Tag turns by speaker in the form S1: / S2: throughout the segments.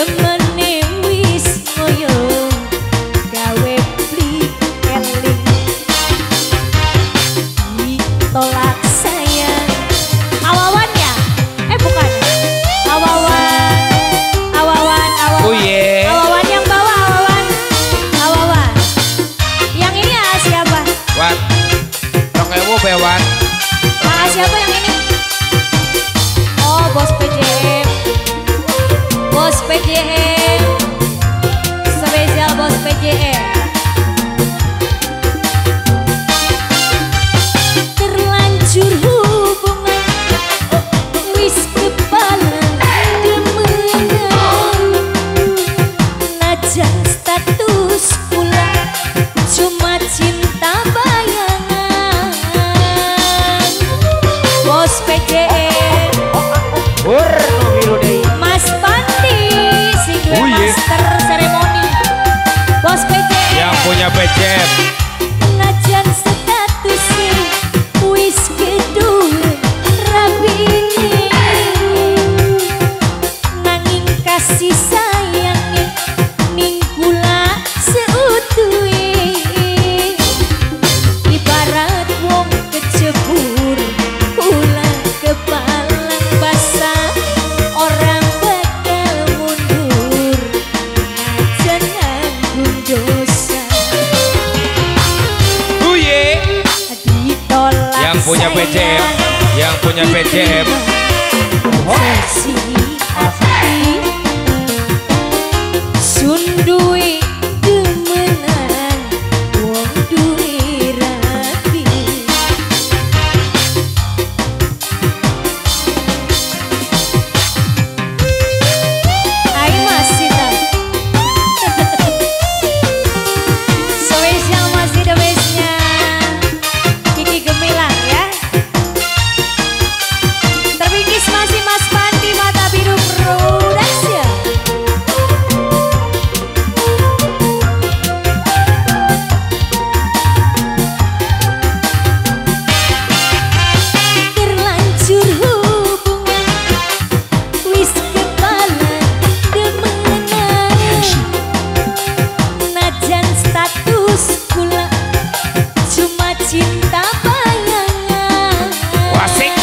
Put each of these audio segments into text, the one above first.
S1: demene wis ngoyo gawe bli eling ditolak sayang. Awawan ya? Bukan. Awawan.
S2: Oh yeah.
S1: Awawan yang bawa awawan. Yang ini ya siapa?
S2: Wan. Rokewo bewan.
S1: Siapa yang ini? Oh, bos PJM. Bos PJM. Spesial bos PJM. Terlanjur hubungan wis kepala demenan. Najan status pula cuma cinta bayangan. Bos PJM Mas Pandi sing master seremoni. Bos PJM
S2: yang punya PJM
S1: najan status wis kedua rabini nanging kasih sayangnya ning kula seutuhe ibarat wong kecebur kula kepalang basah orang bakal mundur najan nanggung dosa. Ditolak
S2: yang punya PJM, yang punya PJM.
S1: Versi asli sundui demenan wong duwe rapi. Ayo masih tak spesial masih the bestnya Kiki Gemilang ya. Terbingkis masih Mas Pandi Mata Biru Production. Terlanjur hubungan wis kepala demenan. Najan status kula cuma cinta bayangan.
S2: Wasik.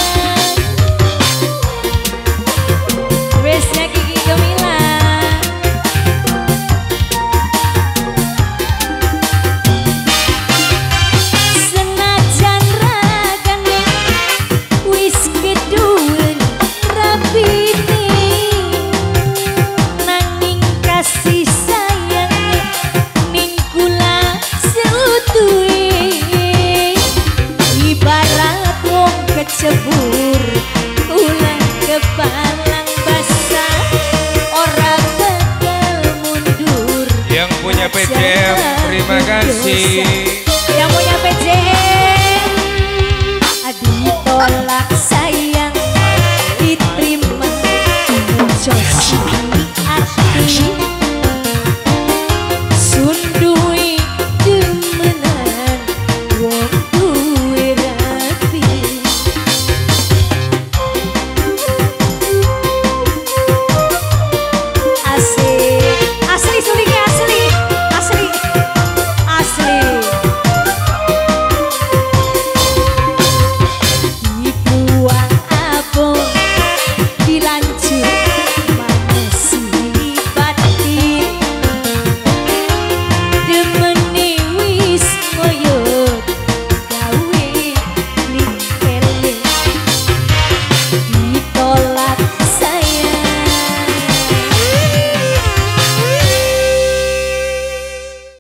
S1: Bestnya Kiki Gemilang. Senajan ragane wis keduwen rapine nanging kasih sayangnya ning kula seutuhe ibarat wong kecebur kula kepalang basah ora bakal mundur.
S2: Yang punya PJM, terima kasih.